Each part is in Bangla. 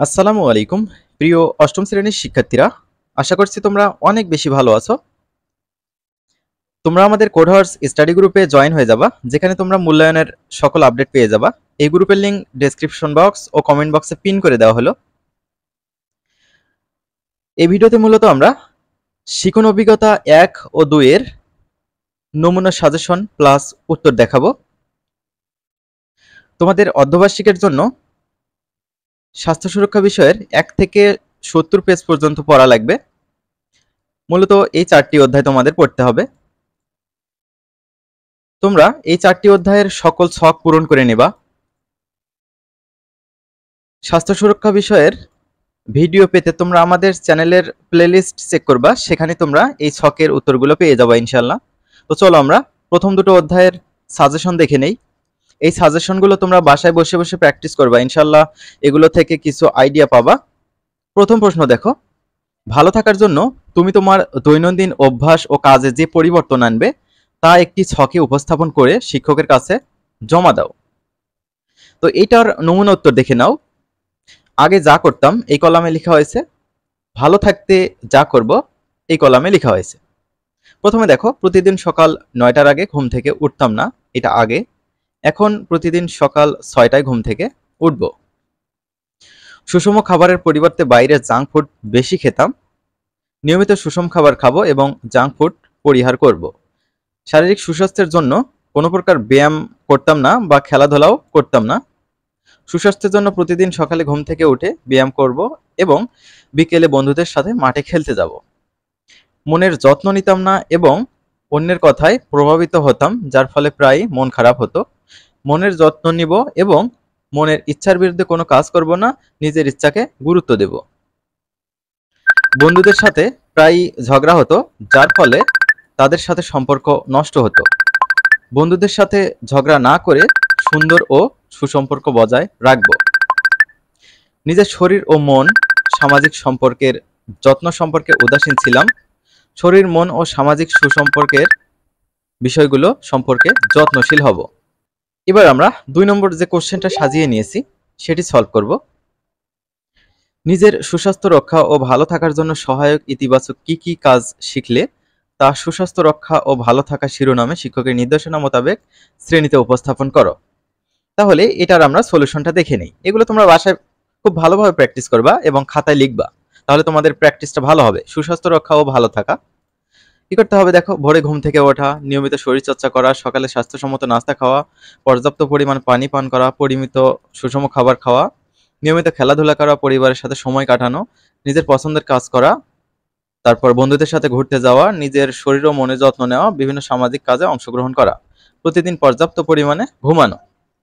আসসালামু আলাইকুম প্রিয় অষ্টম শ্রেণীর শিক্ষার্থীরা। আশা করছি তোমরা অনেক বেশি ভালো আছো। তোমরা আমাদের কোডহার্স স্টাডি গ্রুপে জয়েন হয়ে যাবা, যেখানে তোমরা মূল্যায়নের সকল আপডেট পেয়ে যাবা। এই গ্রুপের লিংক ডেসক্রিপশন বক্স ও কমেন্ট বক্সে পিন করে দেওয়া হলো। এই ভিডিওতে মূলত আমরা শিখন অভিজ্ঞতা 1 ও 2 এর নমুনা সাজেশন প্লাস উত্তর দেখাবো। তোমাদের অর্ধবার্ষিকের জন্য স্বাস্থ্য সুরক্ষা বিষয়ের 1 থেকে 70 পেজ পর্যন্ত পড়া লাগবে। মূলত এই 4টি অধ্যায় তোমাদের পড়তে হবে। তোমরা এই 4টি অধ্যায়ের সকল ছক পূরণ করে নেবা। স্বাস্থ্য সুরক্ষা বিষয়ের ভিডিও পেতে তোমরা আমাদের চ্যানেলের প্লেলিস্ট চেক করবা, সেখানে তোমরা এই ছকের উত্তরগুলো পেয়ে যাবা ইনশাআল্লাহ। তো চলো আমরা প্রথম দুটো অধ্যায়ের সাজেশন দেখে নেই। এই সাজেশনগুলো তোমরা বাসায় বসে বসে প্র্যাকটিস করবা, ইনশাআল্লাহ এগুলো থেকে কিছু আইডিয়া পাবা। প্রথম প্রশ্ন দেখো, ভালো থাকার জন্য তুমি তোমার দৈনন্দিন অভ্যাস ও কাজে যে পরিবর্তন আনবে তা একটি ছকে উপস্থাপন করে শিক্ষকের কাছে জমা দাও। তো এইটার নমুনা উত্তর দেখে নাও। আগে যা করতাম এই কলামে লেখা হয়েছে, ভালো থাকতে যা করব এই কলামে লেখা হয়েছে। প্রথমে দেখো, প্রতিদিন সকাল 9টার আগে ঘুম থেকে উঠতাম না, এটা আগে। এখন প্রতিদিন সকাল 6টায় ঘুম থেকে উঠব। সুষম খাবারের পরিবর্তে বাইরে জাঙ্ক ফুড বেশি খেতাম, নিয়মিত সুষম খাবার খাবো এবং জাঙ্ক ফুড পরিহার করব। শারীরিক সুস্বাস্থ্যের জন্য কোনো প্রকার ব্যায়াম করতাম না বা খেলাধুলাও করতাম না। সুস্বাস্থ্যের জন্য প্রতিদিন সকালে ঘুম থেকে উঠে ব্যায়াম করব এবং বিকেলে বন্ধুদের সাথে মাঠে খেলতে যাব। মনের যত্ন নিতাম না এবং অন্যের কথায় প্রভাবিত হতাম, যার ফলে প্রায় মন খারাপ হতো। মনের যত্ন নিব এবং মনের ইচ্ছার বিরুদ্ধে কোনো কাজ করব না, নিজের ইচ্ছাকে গুরুত্ব দেব। বন্ধুদের সাথে প্রায় ঝগড়া হতো, যার ফলে তাদের সাথে সম্পর্ক নষ্ট হতো। বন্ধুদের সাথে ঝগড়া না করে সুন্দর ও সুসম্পর্ক বজায় রাখব। নিজের শরীর ও মন সামাজিক সম্পর্কের যত্ন সম্পর্কে উদাসীন ছিলাম। শরীর, মন ও সামাজিক সুসম্পর্কের বিষয়গুলো সম্পর্কে যত্নশীল হব। এবার আমরা 2 নম্বর যে কোশ্চেনটা সাজিয়ে নিয়েছি সেটি সলভ করব। নিজের সুস্বাস্থ্য রক্ষা ও ভালো থাকার জন্য সহায়ক ইতিবাচক কি কি কাজ শিখলে তা সুস্বাস্থ্য রক্ষা ও ভালো থাকা শিরোনামে শিক্ষকের নির্দেশনা মোতাবেক শ্রেণীতে উপস্থাপন করো। তাহলে এটার আমরা সলিউশনটা দেখে নেই। এগুলো তোমরা বাসায় খুব ভালোভাবে প্র্যাকটিস করবা এবং খাতায় লিখবা, তাহলে তোমাদের প্র্যাকটিসটা ভালো হবে। সুস্বাস্থ্য রক্ষা ও ভালো থাকা কি করতে হবে দেখো, ভোরে ঘুম থেকে ওঠা, নিয়মিত শরীরচর্চা করা, সকালে স্বাস্থ্যসম্মত নাস্তা খাওয়া, পর্যাপ্ত পরিমাণ পানি পান করা, পরিমিত সুষম খাবার খাওয়া, নিয়মিত খেলাধুলা করা, পরিবারের সাথে সময় কাটানো, নিজের পছন্দের কাজ করা, তারপর বন্ধুদের সাথে ঘুরতে যাওয়া, নিজের শরীর ও মনের যত্ন নেওয়া, বিভিন্ন সামাজিক কাজে অংশগ্রহণ করা, প্রতিদিন পর্যাপ্ত পরিমাণে ঘুমানো।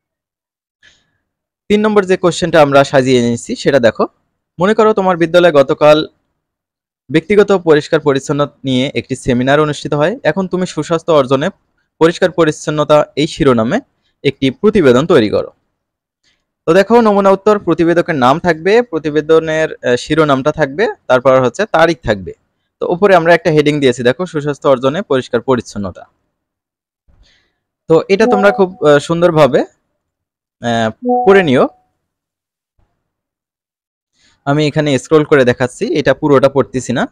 3 নম্বর যে কোশ্চেনটা আমরা সাজিয়ে নিয়েছি সেটা দেখো, মনে করো তোমার বিদ্যালয়ে গতকাল ব্যক্তিগত পরিষ্কার পরিচ্ছন্নতা নিয়ে একটি সেমিনার অনুষ্ঠিত হয়। এখন তুমি সুস্বাস্থ্য অর্জনে পরিষ্কার পরিচ্ছন্নতা এই শিরোনামে একটি প্রতিবেদন তৈরি করো। তো দেখো, নমুনা উত্তর, প্রতিবেদকের নাম থাকবে, প্রতিবেদনের শিরোনামটা থাকবে, তারপর হচ্ছে তারিখ থাকবে। তো উপরে আমরা একটা হেডিং দিয়েছি দেখো, সুস্বাস্থ্য অর্জনে পরিষ্কার পরিচ্ছন্নতা। তো এটা তোমরা খুব সুন্দরভাবে পড়ে নিও। আমি এখানে স্ক্রল করে দেখাচ্ছি, এটা পুরোটা পড়তেছি না।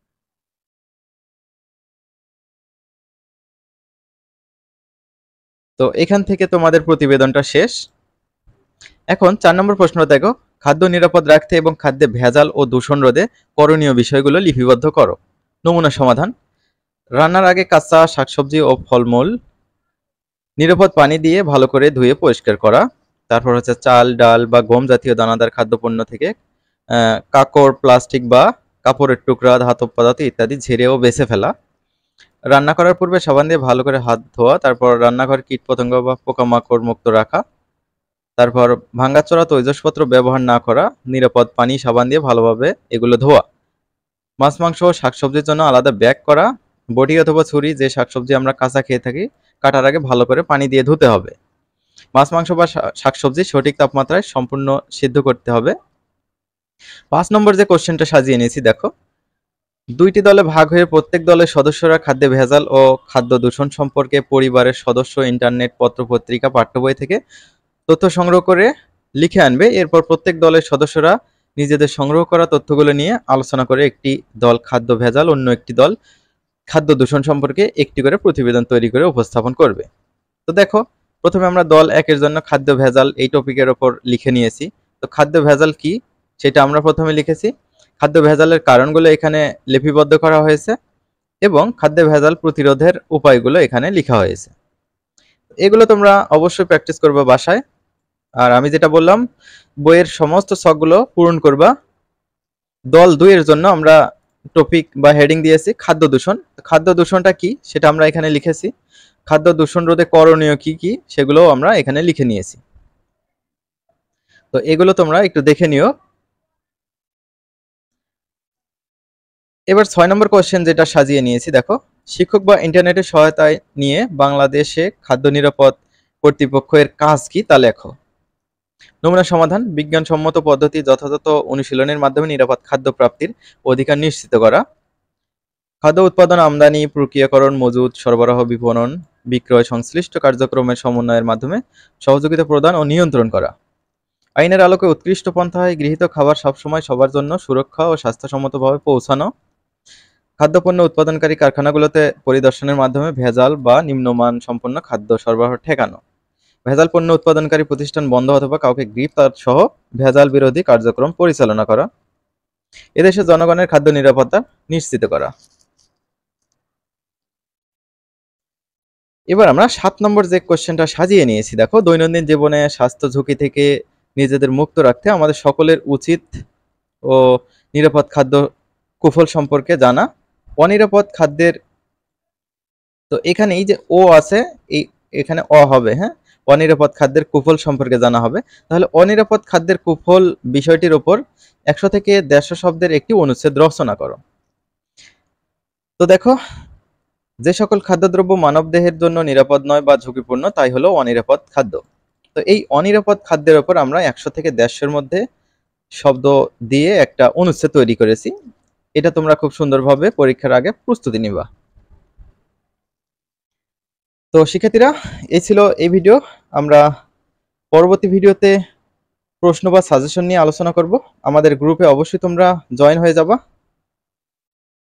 তো এখান থেকে তোমাদের প্রতিবেদনটা শেষ। এখন 4 নম্বর প্রশ্ন দেখো, খাদ্য নিরাপদ রাখতে এবং খাদ্যে ভেজাল ও দূষণ রোধে করণীয় বিষয়গুলো লিপিবদ্ধ করো। নমুনা সমাধান, রান্নার আগে কাঁচা শাকসবজি ও ফলমূল নিরাপদ পানি দিয়ে ভালো করে ধুয়ে পরিষ্কার করা। তারপর হচ্ছে চাল, ডাল বা গম জাতীয় দানাদার খাদ্যপণ্য থেকে কাকড়, প্লাস্টিক বা কাপড়ের টুকরা, ধাতব পদার্থ ইত্যাদি ঝেড়ে ও বেছে ফেলা। রান্না করার পূর্বে সাবান দিয়ে ভালো করে হাত ধোয়া। তারপর রান্নাঘর কীটপতঙ্গ বা পোকামাকড় মুক্ত রাখা। তারপর ভাঙাচোরা তৈজসপত্র ব্যবহার না করা, নিরাপদ পানি, সাবান দিয়ে ভালোভাবে এগুলো ধোয়া। মাছ, মাংস ও শাকসবজির জন্য আলাদা ব্যাগ করা। বটি অথবা ছুরি, যে শাকসবজি আমরা কাঁচা খেয়ে থাকি, কাটার আগে ভালো করে পানি দিয়ে ধুতে হবে। মাছ, মাংস বা শাকসবজি সঠিক তাপমাত্রায় সম্পূর্ণ সিদ্ধ করতে হবে। 5 নম্বর যে কোশ্চেনটা সাজিয়ে নিয়েছি দেখো, 2টি দলে ভাগ হয়ে প্রত্যেক দলের সদস্যরা খাদ্যে ভেজাল ও খাদ্য দূষণ সম্পর্কে পরিবারের সদস্য, ইন্টারনেট, পত্র-পত্রিকা, পাঠ্য বই থেকে তথ্য সংগ্রহ করে লিখে আনবে। এরপর প্রত্যেক দলের সদস্যরা নিজেদের সংগ্রহ করা তথ্যগুলো নিয়ে আলোচনা করে একটি দল খাদ্য ভেজাল, অন্য একটি দল খাদ্য দূষণ সম্পর্কে একটি করে প্রতিবেদন তৈরি করে উপস্থাপন করবে। তো দেখো, প্রথমে আমরা দল 1 এর জন্য খাদ্য ভেজাল এই টপিকের ওপর লিখে নিয়েছি। তো খাদ্য ভেজাল কি সেটা আমরা প্রথমে লিখেছি। খাদ্য ভেজালের কারণগুলো এখানে লিপিবদ্ধ করা হয়েছে এবং খাদ্য ভেজাল প্রতিরোধের উপায়গুলো এখানে লেখা হয়েছে। এগুলো তোমরা অবশ্যই প্র্যাকটিস করবে বাসায়। আর আমি যেটা বললাম, বইয়ের সমস্ত ছকগুলো পূরণ করবা। দল 2 এর জন্য আমরা টপিক বা হেডিং দিয়েছি খাদ্য দূষণ। খাদ্য দূষণটা কি সেটা আমরা এখানে লিখেছি। খাদ্য দূষণ রোধে করণীয় কি কি সেগুলো আমরা এখানে লিখে নিয়েছি। তো এগুলো তোমরা একটু দেখে নিও। এবার 6 নম্বর কোশ্চেন যেটা সাজিয়ে নিয়েছি, দেখো, শিক্ষক বা ইন্টারনেটের সহায়তায় নিয়ে বাংলাদেশে খাদ্য নিরাপদ কর্তৃপক্ষের কাজ কি তা লেখো। নমুনা সমাধান: বিজ্ঞানসম্মত পদ্ধতি যথাযথ অনুশীলনের মাধ্যমে নিরাপদ খাদ্য প্রাপ্তির অধিকার নিশ্চিত করা। খাদ্য উৎপাদন, আমদানি, প্রক্রিয়াকরণ, মজুত, সরবরাহ, বিপণন, বিক্রয় সংশ্লিষ্ট কার্যক্রমের সমন্বয়ের মাধ্যমে সহযোগিতা প্রদান ও নিয়ন্ত্রণ করা। আইনের আলোকে উৎকৃষ্ট পন্থায় গৃহীত খাবার সবসময় সবার জন্য সুরক্ষা ও স্বাস্থ্যসম্মতভাবে পৌঁছানো। খাদ্যপণ্য উৎপাদনকারী কারখানাগুলোতে পরিদর্শনের মাধ্যমে ভেজাল বা নিম্নমান সম্পন্ন খাদ্য সরবরাহ ঠেকানো। ভেজাল পণ্য উৎপাদনকারী প্রতিষ্ঠান বন্ধ অথবা কাউকে গ্রেফতার সহ ভেজাল বিরোধী কার্যক্রম পরিচালনা করা। এদেশে জনগণের খাদ্য নিরাপত্তা নিশ্চিত করা। এবার আমরা 7 নম্বর যে কোশ্চেনটা সাজিয়ে নিয়েছি, দেখো, দৈনন্দিন জীবনে স্বাস্থ্য ঝুঁকি থেকে নিজেদের মুক্ত রাখতে আমাদের সকলের উচিত ও নিরাপদ খাদ্য কুফল সম্পর্কে জানা। অনিরাপদ খাদ্যের, তো এখানে এই যে ও আছে, এই এখানে অ হবে, হ্যাঁ, অনিরাপদ খাদ্যের কুফল সম্পর্কে জানা হবে। তাহলে অনিরাপদ খাদ্যের কুফল বিষয়টির উপর 100 থেকে 150 শব্দের একটি অনুচ্ছেদ রচনা করো। তো দেখো, যে সকল খাদ্যদ্রব্য মানবদেহের জন্য নিরাপদ নয় বা ঝুঁকিপূর্ণ তাই হলো অনিরাপদ খাদ্য। তো এই অনিরাপদ খাদ্যের উপর আমরা 100 থেকে 150 মধ্যে শব্দ দিয়ে একটা অনুচ্ছেদ তৈরি করেছি। এটা তোমরা খুব সুন্দরভাবে পরীক্ষার আগে প্রস্তুতি নিবা। তো শিক্ষার্থীরা, এই ছিল এই ভিডিও। আমরা পরবর্তী ভিডিওতে প্রশ্ন বা সাজেশন নিয়ে আলোচনা করব। আমাদের গ্রুপে অবশ্যই তোমরা জয়েন হয়ে যাবা।